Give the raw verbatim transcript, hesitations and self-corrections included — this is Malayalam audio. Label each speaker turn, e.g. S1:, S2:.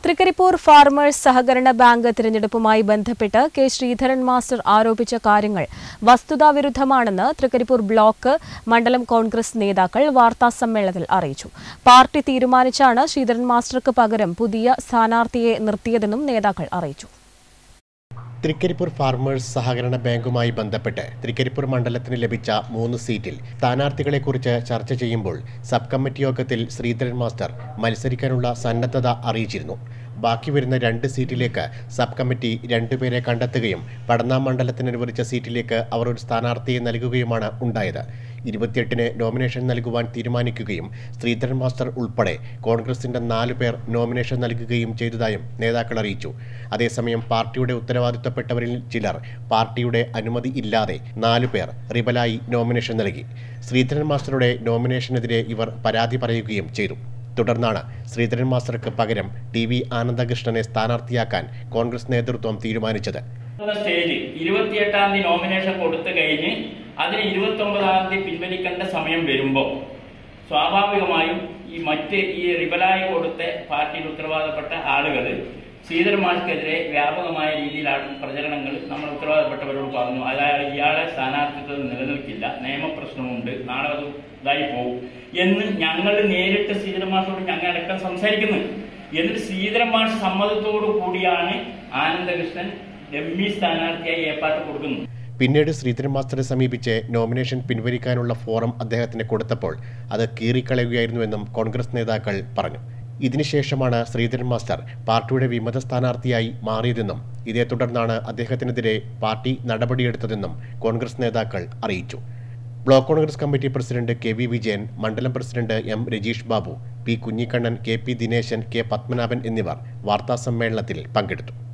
S1: തൃക്കരിപ്പൂർ ഫാർമേഴ്സ് സഹകരണ ബാങ്ക് തിരഞ്ഞെടുപ്പുമായി ബന്ധപ്പെട്ട് കെ ശ്രീധരൻ മാസ്റ്റർ ആരോപിച്ച കാര്യങ്ങൾ വസ്തുതാവിരുദ്ധമാണെന്ന് തൃക്കരിപ്പൂർ ബ്ലോക്ക് മണ്ഡലം കോൺഗ്രസ് നേതാക്കൾ വാർത്താസമ്മേളനത്തിൽ അറിയിച്ചു. പാർട്ടി തീരുമാനിച്ചാണ് ശ്രീധരൻ മാസ്റ്റർക്ക് പകരം പുതിയ സ്ഥാനാർത്ഥിയെ നിർത്തിയതെന്നും നേതാക്കൾ അറിയിച്ചു.
S2: തൃക്കരിപ്പൂർ ഫാർമേഴ്സ് സഹകരണ ബാങ്കുമായി ബന്ധപ്പെട്ട് തൃക്കരിപ്പൂർ മണ്ഡലത്തിന് ലഭിച്ച മൂന്ന് സീറ്റിൽ സ്ഥാനാർത്ഥികളെക്കുറിച്ച് ചർച്ച ചെയ്യുമ്പോൾ സബ് കമ്മിറ്റി യോഗത്തിൽ ശ്രീധരൻ മാസ്റ്റർ മത്സരിക്കാനുള്ള സന്നദ്ധത അറിയിച്ചിരുന്നു. ബാക്കി വരുന്ന രണ്ട് സീറ്റിലേക്ക് സബ് കമ്മിറ്റി രണ്ടുപേരെ കണ്ടെത്തുകയും പടന്ന മണ്ഡലത്തിന് അനുവദിച്ച സീറ്റിലേക്ക് അവർ ഒരു സ്ഥാനാർത്ഥിയെ നൽകുകയുമാണ് ഉണ്ടായത്. ഇരുപത്തിയെട്ടിന് നോമിനേഷൻ നൽകുവാൻ തീരുമാനിക്കുകയും ശ്രീധരൻ മാസ്റ്റർ ഉൾപ്പെടെ കോൺഗ്രസിന്റെ നാലു പേർ നോമിനേഷൻ നൽകുകയും ചെയ്തതായും നേതാക്കൾ അറിയിച്ചു. അതേസമയം പാർട്ടിയുടെ ഉത്തരവാദിത്തപ്പെട്ടവരിൽ ചിലർ പാർട്ടിയുടെ അനുമതി ഇല്ലാതെ നാലു പേർ റിബലായി നോമിനേഷൻ നൽകി. ശ്രീധരൻ മാസ്റ്ററുടെ നോമിനേഷനെതിരെ ഇവർ പരാതി പറയുകയും ചെയ്തു. തുടർന്നാണ് ശ്രീധരൻ മാസ്റ്റർക്ക് പകരം ടി വി ആനന്ദകൃഷ്ണനെ സ്ഥാനാർത്ഥിയാക്കാൻ കോൺഗ്രസ് നേതൃത്വം തീരുമാനിച്ചത്.
S3: സ്റ്റേജ് ഇരുപത്തിയെട്ടാം തീയതി നോമിനേഷൻ കൊടുത്തു കഴിഞ്ഞ് അതിന് ഇരുപത്തി ഒമ്പതാം തീയതി പിൻവലിക്കേണ്ട സമയം വരുമ്പോൾ സ്വാഭാവികമായും ഈ മറ്റ് ഈ റിബലായി കൊടുത്ത പാർട്ടിയിൽ ഉത്തരവാദപ്പെട്ട ആളുകൾ ശ്രീധരൻ മാസ്റ്റർക്കെതിരെ വ്യാപകമായ രീതിയിലാണ് പ്രചരണങ്ങൾ നമ്മൾ ഉത്തരവാദപ്പെട്ടവരോട് പറഞ്ഞു. അതായത് ഇയാളെ സ്ഥാനാർത്ഥിത്വം നിലനിൽക്കില്ല, നിയമപ്രശ്നമുണ്ട്, നാളെ അത് ഇതായി പോകും എന്ന് ഞങ്ങൾ നേരിട്ട് ശ്രീധരൻ മാസ്റ്ററോട് ഞങ്ങൾ അടക്കം സംസാരിക്കുന്നു. എന്നിട്ട് ശ്രീധരൻ മാസ്റ്റർ സമ്മതത്തോടു കൂടിയാണ് ആനന്ദകൃഷ്ണൻ എം ഇ സ്ഥാനാർത്ഥിയായി ഏർപ്പാട്ട് കൊടുക്കുന്നത്.
S2: പിന്നീട് ശ്രീധരൻ മാസ്റ്ററെ സമീപിച്ച് നോമിനേഷൻ പിൻവലിക്കാനുള്ള ഫോറം അദ്ദേഹത്തിന് കൊടുത്തപ്പോൾ അത് കീറിക്കളയുകയായിരുന്നുവെന്നും കോൺഗ്രസ് നേതാക്കൾ പറഞ്ഞു. ഇതിനുശേഷമാണ് ശ്രീധരൻ മാസ്റ്റർ പാർട്ടിയുടെ വിമത സ്ഥാനാർത്ഥിയായി മാറിയതെന്നും ഇതേ തുടർന്നാണ് അദ്ദേഹത്തിനെതിരെ പാർട്ടി നടപടിയെടുത്തതെന്നും കോൺഗ്രസ് നേതാക്കൾ അറിയിച്ചു. Block Congress committee president K V Vijayan, മണ്ഡലം president M Rajeesh Babu, P Kunhikannan, K P Dineshan, K Padmanabhan എന്നിവർ വാർത്താസമ്മേളനത്തിൽ പങ്കെടുത്തു.